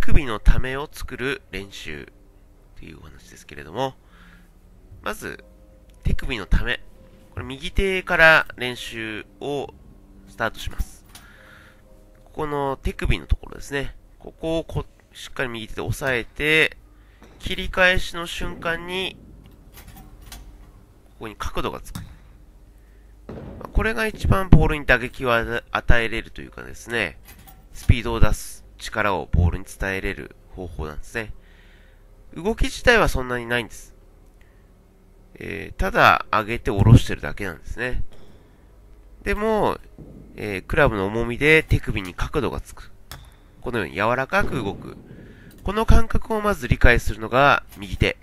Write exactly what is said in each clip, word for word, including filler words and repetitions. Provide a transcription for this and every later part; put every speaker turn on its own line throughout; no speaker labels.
首のためを作る練習というお話ですけれども、まず、手首のため。これ右手から練習をスタートします。ここの手首のところですね。ここをこしっかり右手で押さえて、切り返しの瞬間に、ここに角度がつく。これが一番ボールに打撃を与えれるというかですね、スピードを出す力をボールに伝えれる方法なんですね。動き自体はそんなにないんです。えー、ただ上げて下ろしてるだけなんですね。でも、えー、クラブの重みで手首に角度がつく。このように柔らかく動く。この感覚をまず理解するのが右手。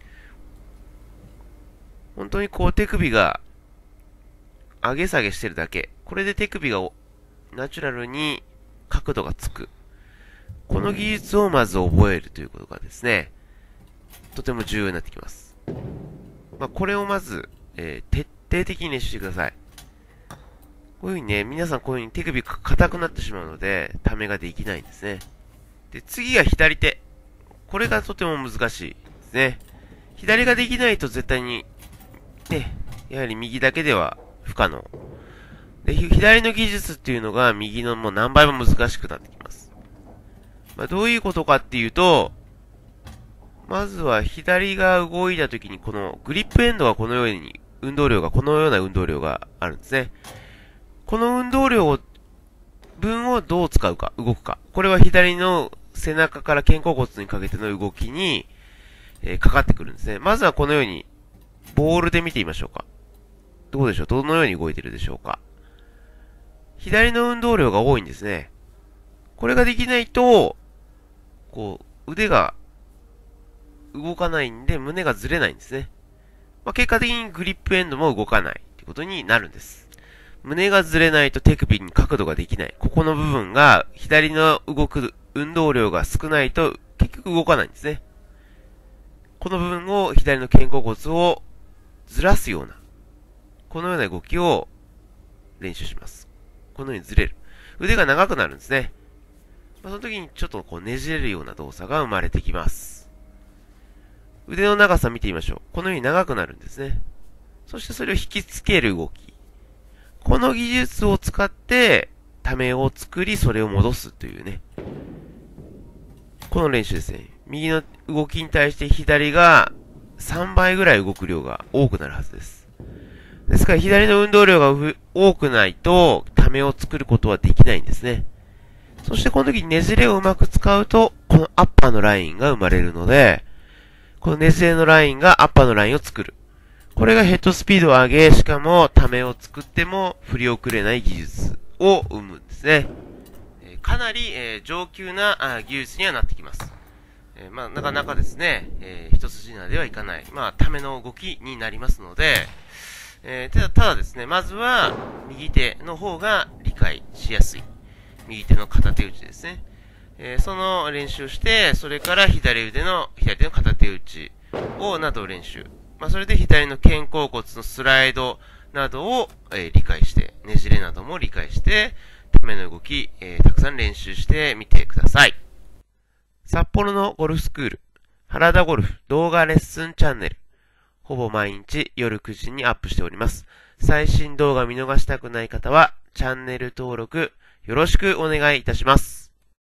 本当にこう手首が上げ下げしてるだけ。これで手首がナチュラルに角度がつく。この技術をまず覚えるということがですね、とても重要になってきます。まあ、これをまず、えー、徹底的に練習してください。こういうふうにね、皆さんこういうふうに手首が硬くなってしまうので、ためができないんですね。で、次が左手。これがとても難しいですね。左ができないと絶対に、ね、やはり右だけでは不可能。で、左の技術っていうのが右のもう何倍も難しくなってきます。まあ、どういうことかっていうと、まずは左が動いた時にこのグリップエンドがこのように、運動量が、このような運動量があるんですね。この運動量分をどう使うか、動くか。これは左の背中から肩甲骨にかけての動きに、えー、かかってくるんですね。まずはこのように、ボールで見てみましょうか。どうでしょう？どのように動いてるでしょうか？左の運動量が多いんですね。これができないと、こう、腕が動かないんで、胸がずれないんですね。まあ、結果的にグリップエンドも動かないということになるんです。胸がずれないと手首に角度ができない。ここの部分が、左の動く運動量が少ないと、結局動かないんですね。この部分を、左の肩甲骨をずらすような、このような動きを練習します。このようにずれる。腕が長くなるんですね。まあ、その時にちょっとこうねじれるような動作が生まれてきます。腕の長さ見てみましょう。このように長くなるんですね。そしてそれを引きつける動き。この技術を使って、ためを作り、それを戻すというね。この練習ですね。右の動きに対して左がさんばいぐらい動く量が多くなるはずです。ですから左の運動量が多くないと、ためを作ることはできないんですね。そしてこの時にねじれをうまく使うと、このアッパーのラインが生まれるので、このねじれのラインがアッパーのラインを作る。これがヘッドスピードを上げ、しかもためを作っても振り遅れない技術を生むんですね。えー、かなり、えー、上級なあ技術にはなってきます。えー、まあ、なかなかですね、えー、一筋縄ではいかない、まあ、ための動きになりますので、えー、ただ、ただですね、まずは右手の方が理解しやすい。右手の片手打ちですね。えー、その練習をして、それから左腕の、左手の片手打ちを、などを練習。まあ、それで左の肩甲骨のスライドなどを、えー、理解して、ねじれなども理解して、ための動き、えー、たくさん練習してみてください。札幌のゴルフスクール、原田ゴルフ動画レッスンチャンネル。ほぼ毎日夜くじにアップしております。最新動画見逃したくない方は、チャンネル登録よろしくお願いいたします。